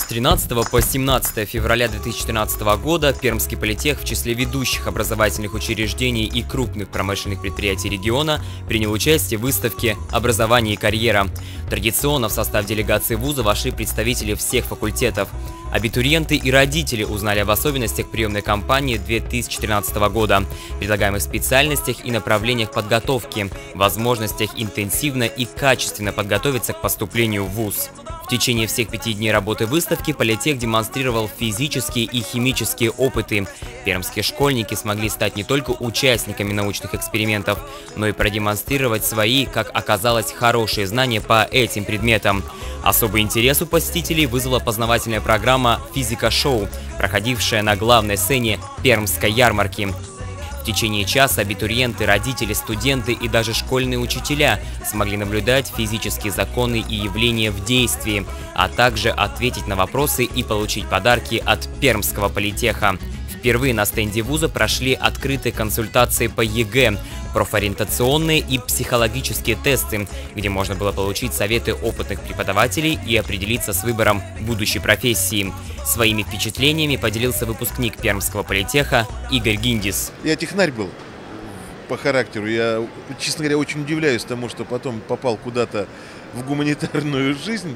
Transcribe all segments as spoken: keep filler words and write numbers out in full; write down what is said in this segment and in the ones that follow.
тринадцатого по семнадцатое февраля две тысячи тринадцатого года Пермский политех в числе ведущих образовательных учреждений и крупных промышленных предприятий региона принял участие в выставке «Образование и карьера». Традиционно в состав делегации вуза вошли представители всех факультетов. Абитуриенты и родители узнали об особенностях приемной кампании две тысячи тринадцатого года, предлагаемых специальностях и направлениях подготовки, возможностях интенсивно и качественно подготовиться к поступлению в вуз. В течение всех пяти дней работы выставки политех демонстрировал физические и химические опыты. Пермские школьники смогли стать не только участниками научных экспериментов, но и продемонстрировать свои, как оказалось, хорошие знания по этим предметам. Особый интерес у посетителей вызвала познавательная программа «Физика-шоу», проходившая на главной сцене Пермской ярмарки. В течение часа абитуриенты, родители, студенты и даже школьные учителя смогли наблюдать физические законы и явления в действии, а также ответить на вопросы и получить подарки от Пермского политеха. Впервые на стенде вуза прошли открытые консультации по ЕГЭ, профориентационные и психологические тесты, где можно было получить советы опытных преподавателей и определиться с выбором будущей профессии. Своими впечатлениями поделился выпускник Пермского политеха Игорь Гиндис. Я технарь был по характеру. Я, честно говоря, очень удивляюсь тому, что потом попал куда-то в гуманитарную жизнь.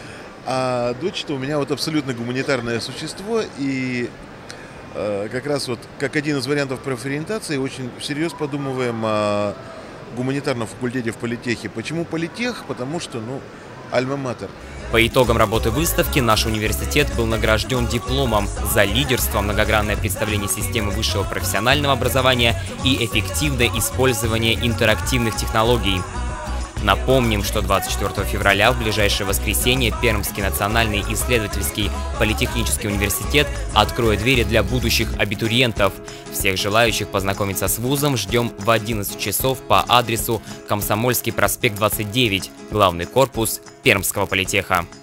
А дочь-то у меня вот абсолютно гуманитарное существо, и как раз вот как один из вариантов профориентации очень всерьез подумываем о гуманитарном факультете в политехе. Почему политех? Потому что, ну, альма-матер. По итогам работы выставки наш университет был награжден дипломом за лидерство, многогранное представление системы высшего профессионального образования и эффективное использование интерактивных технологий. Напомним, что двадцать четвёртого февраля в ближайшее воскресенье Пермский национальный исследовательский политехнический университет откроет двери для будущих абитуриентов. Всех желающих познакомиться с вузом ждем в одиннадцать часов по адресу Комсомольский проспект двадцать девять, главный корпус Пермского политеха.